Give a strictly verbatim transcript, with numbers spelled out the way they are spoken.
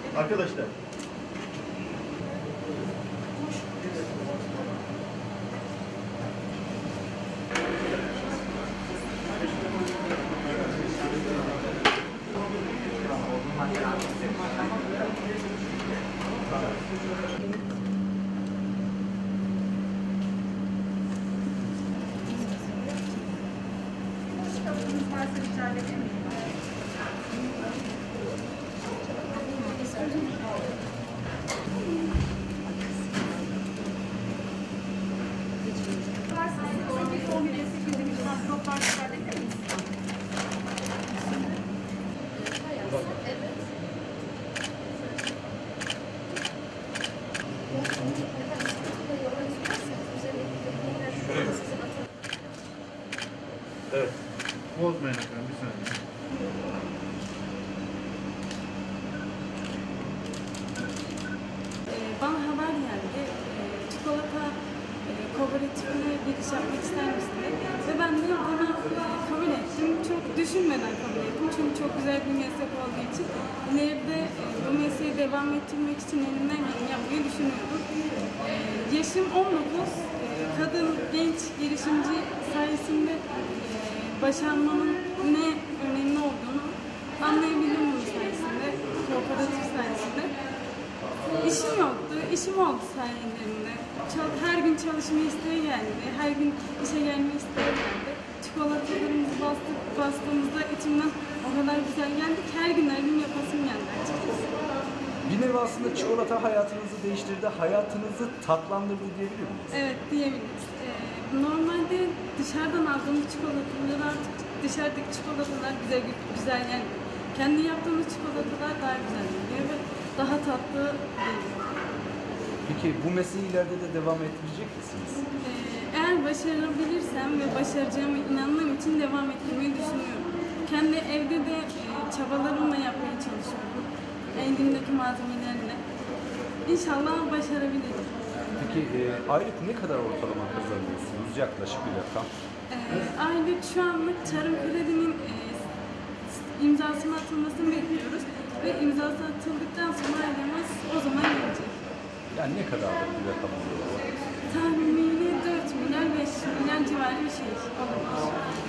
Arkadaşlar. Evet. Bozmayın efendim, bir saniye. Bana haber geldi. Çikolata kooperatifine giriş yapmak ister misiniz? Ve ben de bunu kabul ettim. Çok düşünmeden kabul ettim. Çünkü çok güzel bir meslek olduğu için. İleride bu mesleği devam ettirmek için elimden geleni yapmayı düşünüyorum. Yaşım on dokuz. Kadın, genç girişimci sayesinde başarmanın ne önemli olduğunu anlayabildim bunun sayesinde. Kooperatif sayesinde. İşim yoktu, işim oldu sayelerinde. Her gün çalışma isteği geldi, her gün işe gelme isteği geldi. Çikolatalarımızı bastık, bastığımızda içimden o kadar güzel geldi ki her gün her gün yapasım geldi açıkçası. Bir nevi aslında çikolata hayatınızı değiştirdi, hayatınızı tatlandırdı diyebilir miyiz? Evet, diyebiliriz. Ee, normalde dışarıdan aldığımız çikolatalar artık dışarıdaki çikolatalar güzel güzel yani kendi yaptığımız çikolatalar daha güzel geliyor ve daha tatlı geliyor. Peki bu mesleği ileride de devam ettirecek misiniz? Ee, eğer başarabilirsem ve başaracağıma inandığım için devam ettirmeyi düşünüyorum. Kendi evde de e, çabalarımla yapmaya çalışıyorum. Elimdeki malzemelerle. İnşallah başarabilirim. Peki e, aylık ne kadar ortalama kazanıyorsunuz? Yaklaşık bir rakam. Ee, aylık şu anlık Tarım Kredi'nin e, imzasının atılmasını bekliyoruz. Ve imzası atıldıktan sonra ailemiz o zaman gelecek. Yani ne kadar bir rakam oluyor? Tahmini dört milyar beş milyar civarı bir şey olabilir.